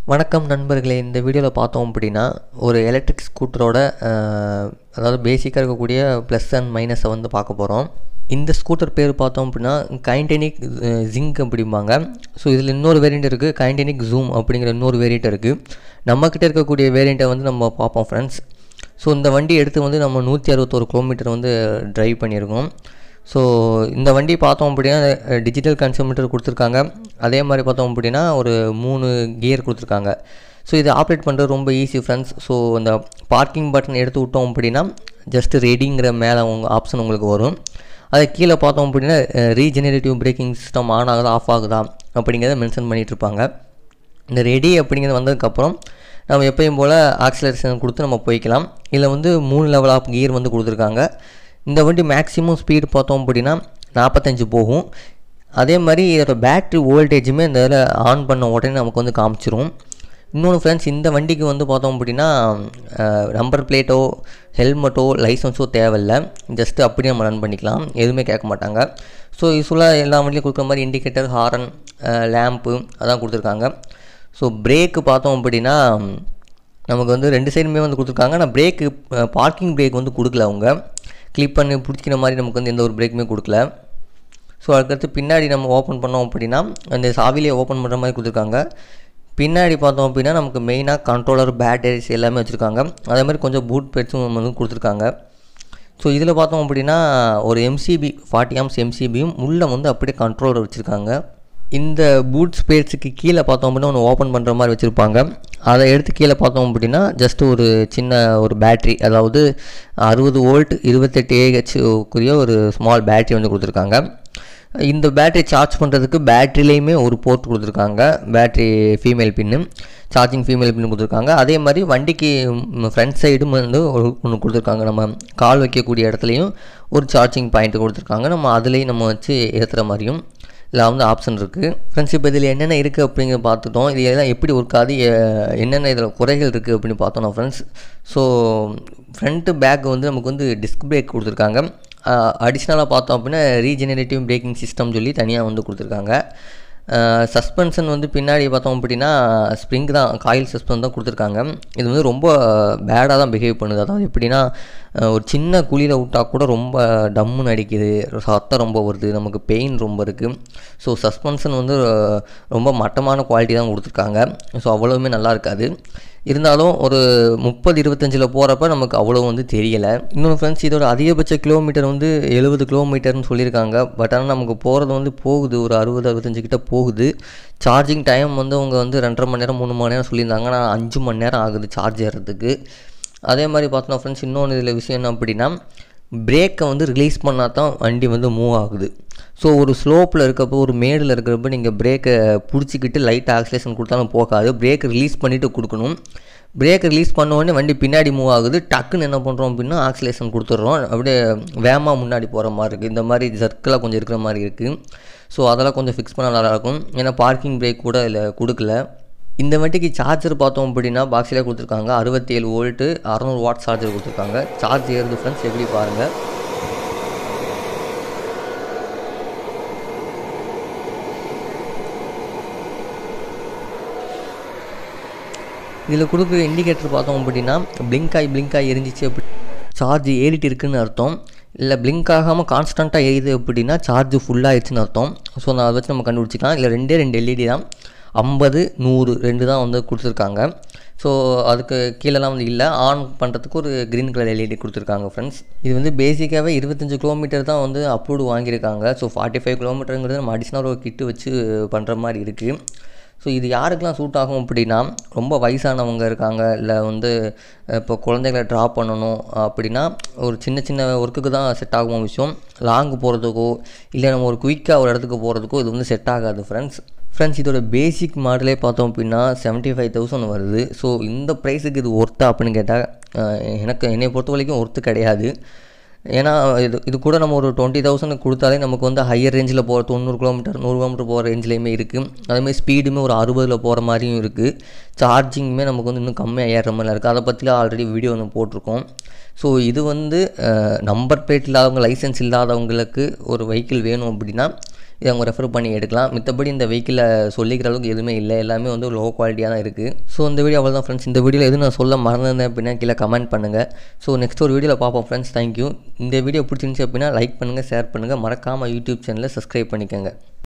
வணக்கம் நண்பர்களே, இந்த வீடியோவில் பார்த்தோம் அப்படின்னா ஒரு எலக்ட்ரிக் ஸ்கூட்டரோட அதாவது பேசிக்காக இருக்கக்கூடிய ப்ளஸ் அண்ட் மைனஸை வந்து பார்க்க போகிறோம். இந்த ஸ்கூட்டர் பேர் பார்த்தோம் அப்படின்னா kinetic ZING அப்படிம்பாங்க. ஸோ இதில் இன்னொரு வேரியண்ட் இருக்குது, kinetic zoom அப்படிங்கிற இன்னொரு வேரியண்ட் இருக்குது. நம்மக்கிட்ட இருக்கக்கூடிய வேரியண்ட்டை வந்து நம்ம பார்ப்போம் ஃப்ரெண்ட்ஸ். ஸோ இந்த வண்டி எடுத்து வந்து நம்ம 161 கிலோமீட்டர் வந்து ட்ரைவ் பண்ணியிருக்கோம். ஸோ இந்த வண்டி பார்த்தோம் அப்படின்னா டிஜிட்டல் கன்சியூமீட்டர் கொடுத்துருக்காங்க. அதே மாதிரி பார்த்தோம் அப்படின்னா ஒரு 3 கியர் கொடுத்துருக்காங்க. ஸோ இதை ஆப்ரேட் பண்ணுறது ரொம்ப ஈஸி ஃப்ரெண்ட்ஸ். ஸோ இந்த பார்க்கிங் பட்டன் எடுத்து விட்டோம் அப்படின்னா ஜஸ்ட்டு ரெடிங்கிற மேலே ஆப்ஷன் உங்களுக்கு வரும். அதை கீழே பார்த்தோம் அப்படின்னா ரீஜெனரேட்டிவ் பிரேக்கிங் சிஸ்டம் ஆன் ஆகுதா ஆஃப் ஆகுதா அப்படிங்கிறத மென்ஷன் பண்ணிகிட்ருப்பாங்க. இந்த ரெடி அப்படிங்கிறது வந்ததுக்கப்புறம் நம்ம எப்பயும் போல் ஆக்சிலரேஷன் கொடுத்து நம்ம போய்க்கலாம். இதில் வந்து 3 லெவல் ஆஃப் கியர் வந்து கொடுத்துருக்காங்க. இந்த வண்டி மேக்ஸிமம் ஸ்பீடு பார்த்தோம் அப்படின்னா 45 போகும். அதே மாதிரி இதோட பேட்ரி வோல்டேஜுமே இந்த இதில் ஆன் பண்ண உடனே நமக்கு வந்து காமிச்சிரும். இன்னொன்று ஃப்ரெண்ட்ஸ், இந்த வண்டிக்கு வந்து பார்த்தோம் அப்படின்னா நம்பர் பிளேட்டோ ஹெல்மெட்டோ லைசன்ஸோ தேவையில்லை. ஜஸ்ட்டு அப்படியே நம்ம ரன் பண்ணிக்கலாம், எதுவுமே கேட்க மாட்டாங்க. ஸோ யூஸ்வலாக எல்லா வண்டியும் கொடுக்குற மாதிரி இண்டிகேட்டர், ஹாரன், லேம்ப்பு அதான் கொடுத்துருக்காங்க. ஸோ பிரேக்கு பார்த்தோம் அப்படின்னா நமக்கு வந்து 2 சைடுமே வந்து கொடுத்துருக்காங்க. ஆனால் பிரேக்கு பார்க்கிங் பிரேக் வந்து கொடுக்கல. அவங்க கிளிப் பண்ணி பிடிச்சிக்கிற மாதிரி நமக்கு வந்து எந்த ஒரு பிரேக்குமே கொடுக்கல. ஸோ அதுக்கடுத்து பின்னாடி நம்ம ஓப்பன் பண்ணோம் அப்படின்னா அந்த சாவிலே ஓப்பன் பண்ணுற மாதிரி கொடுத்துருக்காங்க. பின்னாடி பார்த்தோம் அப்படின்னா நமக்கு மெயினாக கண்ட்ரோலர், பேட்டரிஸ் எல்லாமே வச்சுருக்காங்க. அதே மாதிரி கொஞ்சம் பூட் பெட்ஸும் வந்து கொடுத்துருக்காங்க. ஸோ இதில் பார்த்தோம் அப்படின்னா ஒரு எம்சிபி 40 ஆம்ஸ் எம்சிபியும் உள்ளே வந்து அப்படியே கண்ட்ரோலர் வச்சுருக்காங்க. இந்த பூட் ஸ்பேஸுக்கு கீழே பார்த்தோம் அப்படின்னா ஒன்று ஓப்பன் பண்ணுற மாதிரி வச்சுருப்பாங்க. அதை எடுத்து கீழே பார்த்தோம் அப்படின்னா ஜஸ்ட்டு ஒரு சின்ன ஒரு பேட்ரி, அதாவது 60 வோல்ட் 28 AHக்குரிய ஒரு ஸ்மால் பேட்ரி வந்து கொடுத்துருக்காங்க. இந்த பேட்ரி சார்ஜ் பண்ணுறதுக்கு பேட்ரிலேயுமே ஒரு போர்ட் கொடுத்துருக்காங்க. Battery female pin, charging female pin கொடுத்துருக்காங்க. அதே மாதிரி வண்டிக்கு ஃப்ரண்ட் சைடும் வந்து ஒன்று கொடுத்துருக்காங்க. நம்ம கால் வைக்கக்கூடிய இடத்துலையும் ஒரு சார்ஜிங் பாயிண்ட் கொடுத்துருக்காங்க. நம்ம அதுலேயும் நம்ம வச்சு ஏற்றுற மாதிரியும் இதில் வந்து ஆப்ஷன் இருக்குது. ஃப்ரெண்ட்ஸ், இப்போ இதில் என்னென்ன இருக்குது அப்படிங்கிற பார்த்துட்டோம். இது எல்லாம் எப்படி ஒர்க் ஆகுது, என்னென்ன இதில் குறைகள் இருக்குது அப்படின்னு பார்த்தோம் ஃப்ரெண்ட்ஸ். ஸோ ஃப்ரண்ட்டு பேக் வந்து நமக்கு வந்து டிஸ்க் பிரேக் கொடுத்துருக்காங்க. அடிஷ்னலாக பார்த்தோம் அப்படின்னா ரீஜெனரேட்டிவ் பிரேக்கிங் சிஸ்டம் சொல்லி தனியாக வந்து கொடுத்துருக்காங்க. சஸ்பென்ஷன் வந்து பின்னாடி பார்த்தோம் அப்படின்னா ஸ்ப்ரிங் தான், காயில் சஸ்பென்ஷன் தான் கொடுத்துருக்காங்க. இது வந்து ரொம்ப பேடாக தான் பிஹேவ் பண்ணுது. அதாவது எப்படின்னா ஒரு சின்ன குழியில் விட்டால் கூட ரொம்ப டம்முன்னு அடிக்குது, சத்தம் ரொம்ப வருது, நமக்கு பெயின் ரொம்ப இருக்குது. ஸோ சஸ்பென்ஷன் வந்து ரொம்ப மட்டமான குவாலிட்டி தான் கொடுத்துருக்காங்க. ஸோ அவ்வளோவுமே நல்லா இருக்காது. இருந்தாலும் ஒரு 30-25 போகிறப்ப நமக்கு அவ்வளோ வந்து தெரியலை. இன்னொன்று ஃப்ரெண்ட்ஸ், இதோட அதிகபட்ச கிலோமீட்டர் வந்து 70 கிலோமீட்டர்னு சொல்லியிருக்காங்க. பட் ஆனால் நமக்கு போகிறது வந்து போகுது ஒரு 60-65 கிட்ட போகுது. சார்ஜிங் டைம் வந்து அவங்க வந்து 2.5 மணி நேரம் 3 மணி நேரம் சொல்லியிருந்தாங்க. ஆனால் 5 மணி நேரம் ஆகுது சார்ஜ் ஏறதுக்கு. அதே மாதிரி பார்த்தோன்னா ஃப்ரெண்ட்ஸ், இன்னொன்று இதில் விஷயம் என்ன அப்படின்னா பிரேக்கை வந்து ரிலீஸ் பண்ணால் தான் வண்டி வந்து மூவ் ஆகுது. ஸோ ஒரு ஸ்லோப்பில் இருக்கப்போ, ஒரு மேடில் இருக்கிறப்ப நீங்கள் பிரேக்கை பிடிச்சிக்கிட்டு லைட் ஆக்சிலேஷன் கொடுத்தாலும் போகாது. பிரேக்கை ரிலீஸ் பண்ணிவிட்டு கொடுக்கணும். பிரேக்கை ரிலீஸ் பண்ண உடனே வண்டி பின்னாடி மூவ் ஆகுது. டக்குன்னு என்ன பண்ணுறோம் அப்படின்னா ஆக்சிலேஷன் கொடுத்துட்றோம். அப்படியே வேகமாக முன்னாடி போகிற மாதிரி இருக்குது. இந்த மாதிரி சர்க்கிளாக கொஞ்சம் இருக்கிற மாதிரி இருக்குது. ஸோ அதெல்லாம் கொஞ்சம் ஃபிக்ஸ் பண்ண நல்லாயிருக்கும். ஏன்னா பார்க்கிங் பிரேக் கூட இதில் கொடுக்கல. இந்த வண்டிக்கு சார்ஜர் பார்த்தோம் அப்படின்னா பாக்ஸில் கொடுத்துருக்காங்க. 67 வோல்ட்டு 600 வாட் சார்ஜர் கொடுத்துருக்காங்க. சார்ஜ் ஏறுது ஃப்ரெண்ட்ஸ், எப்படி பாருங்கள். இதில் கொடுக்குற இண்டிகேட்டர் பார்த்தோம் அப்படின்னா பிளிங்க் ஆகி எரிஞ்சிச்சு அப்படி சார்ஜ் ஏறிட்டு இருக்குதுன்னு அர்த்தம். இல்லை பிளிங்க் ஆகாமல் கான்ஸ்டண்ட்டாக எரியுது அப்படின்னா சார்ஜ் ஃபுல்லாகிடுச்சுன்னு அர்த்தம். ஸோ நான் அதை வச்சு நம்ம கண்டுபிடிச்சிக்கலாம். இல்லை 2 LED தான், 50, 100 2 தான் வந்து கொடுத்துருக்காங்க. ஸோ அதுக்கு கீழெல்லாம் வந்து இல்லை. ஆன் பண்ணுறதுக்கு ஒரு க்ரீன் கலர் LED கொடுத்துருக்காங்க ஃப்ரெண்ட்ஸ். இது வந்து பேசிக்காகவே 25 கிலோமீட்டர் தான் வந்து அப்ரூவ்டு வாங்கியிருக்காங்க. ஸோ 45 கிலோமீட்டருங்கிறது நம்ம அடிஷ்னல் ஒரு கிட்டு வச்சு பண்ணுற மாதிரி இருக்குது. ஸோ இது யாருக்கெல்லாம் சூட் ஆகும் அப்படின்னா ரொம்ப வயசானவங்க இருக்காங்க, இல்லை வந்து இப்போ குழந்தைகளை ட்ராப் பண்ணணும் அப்படின்னா ஒரு சின்ன ஒர்க்குக்கு தான் செட் ஆகும் விஷயம். லாங்கு போகிறதுக்கோ இல்லை நம்ம ஒரு குயிக்காக ஒரு இடத்துக்கு போகிறதுக்கோ இது வந்து செட் ஆகாது ஃப்ரெண்ட்ஸ். இதோட பேசிக் மாடலே பார்த்தோம் அப்படின்னா 75,000 வருது. ஸோ இந்த ப்ரைஸுக்கு இது ஒர்த்தா அப்படின்னு கேட்டால் என்னை பொறுத்த வரைக்கும் ஒர்த்து கிடையாது. ஏன்னா இது கூட நம்ம ஒரு 20,000 கொடுத்தாலே நமக்கு வந்து ஹையர் ரேஞ்சில் போகிற 90 கிலோமீட்டர் 100 கிலோமீட்டர் போகிற ரேஞ்சிலையுமே இருக்குது. அதேமாதிரி ஸ்பீடுமே ஒரு 60 போகிற மாதிரியும் இருக்குது. சார்ஜிங்குமே நமக்கு வந்து இன்னும் கம்மியாக ஏறுற மாதிரிலாம் இருக்குது. அதை பற்றிலாம் ஆல்ரெடி வீடியோ வந்து போட்டிருக்கோம். ஸோ இது வந்து நம்பர் பிளேட் இல்லாதவங்க, லைசன்ஸ் இல்லாதவங்களுக்கு ஒரு வெஹிக்கிள் வேணும் அப்படின்னா இதை அவங்க ரெஃபர் பண்ணி எடுக்கலாம். மித்தபடி இந்த வெஹிக்கிளில் சொல்லிக்கிற அளவுக்கு எதுவுமே இல்லை, எல்லாமே வந்து லோ குவாலிட்டியாக தான் இருக்குது. ஸோ இந்த வீடியோ அவ்வளோதான் ஃப்ரெண்ட்ஸ். இந்த வீடியோவில் எதுவும் நான் சொல்ல மறந்துருந்தேன் அப்படின்னா கீழே கமெண்ட் பண்ணுங்கள். ஸோ நெக்ஸ்ட் ஒரு வீடியோவில் பார்ப்போம் ஃப்ரெண்ட்ஸ். தேங்க்யூ. இந்த வீடியோ பிடிச்சிருந்துச்சி அப்படின்னா லைக் பண்ணுங்கள், ஷேர் பண்ணுங்கள், மறக்காமல் யூடியூப் சேனலை சப்ஸ்கிரைப் பண்ணிக்கோங்க.